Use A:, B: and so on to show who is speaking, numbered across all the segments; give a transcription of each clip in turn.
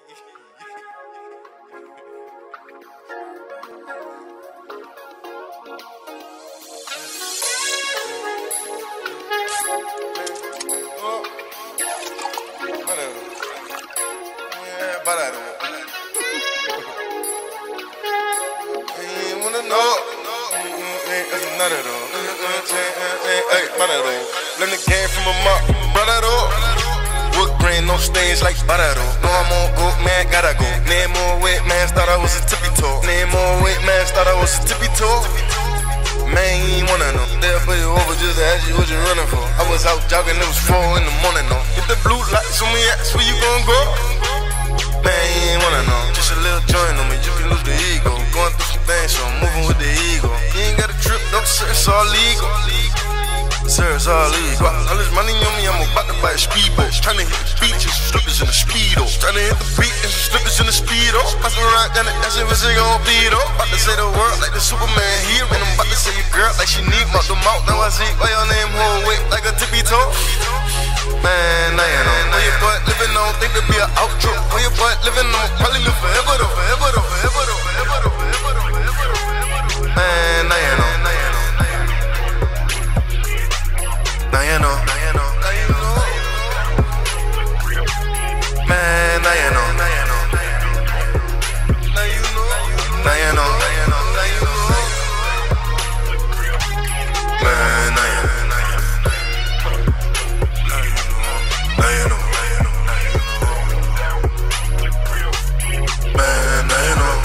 A: Learn the game from a mop, brother. Wood grain, no stains like barado. No, I'm on go, man, gotta go. Name more weight, man, thought I was a tippy toe. Name more weight, man, thought I was a tippy toe. Man, you ain't wanna know. They'll put you over just to ask you what you running for. I was out jogging, it was 4 in the morning, no. Get the blue lights on me, ask where you gon' go. Man, you ain't wanna know. Just a little joint on me, you can lose the ego. Going through some things, so I'm moving with the ego. You ain't got a trip, no, sir, it's all legal. Sir, it's all legal. All this money on me, I'm about to buy a speedboat. Tryna hit the beach and some strippers in the speedo. Tryna hit the beat and some strippers in the speedo. Passing right down the ass if it's gon' be though. About to say the word like the Superman here. And I'm about to say your girl like she need mouth to mouth. Now I see why your name hold weight like a tippy toe. Man, I ain't on. Where your butt living on, think it'd be an outro. Where your butt living on, probably live forever though, forever though, forever though, forever though, forever though, forever though. Man, I ain't on. Now you know, now you know, now you know. Man, now you know, now you know, now you know, now you know, now you know, now you know. Man, now you know, now you know, man, now you know,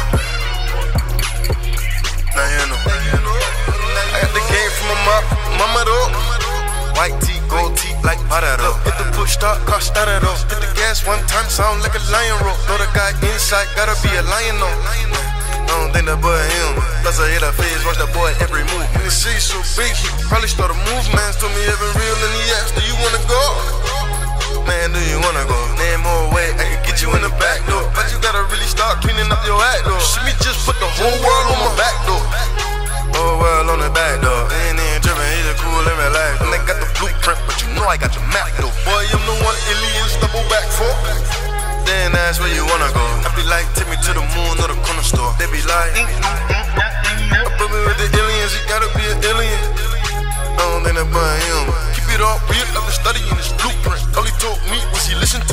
A: now you know. I got the game from my mama though. White teeth, gold teeth like Barado. Hit the push start, car started off. Hit the gas one time, sound like a lion roar. Know the guy inside, gotta be a lion though. I don't think that boy him. Plus I hit her face, watch that boy every move. And the city's so big, he probably start a move. Man's told me every real and he asked, do you wanna go? Man, do you wanna go? Name more weight, I can get you in the back door. But you gotta really start cleaning up your act though. See me just put the whole world on my back door. Whole world on the back door. Ain't even trippin', he's a cool and relaxed. And they got the blueprint, but you know I got the map though. Boy, I'm the one aliens double back for. Then that's where you wanna go. I be like, take me to the moon or the corner store. They be like, put me with the aliens, you gotta be an alien. I don't think that boy him. Keep it all real, I've been studying his blueprint. All he told me was he listened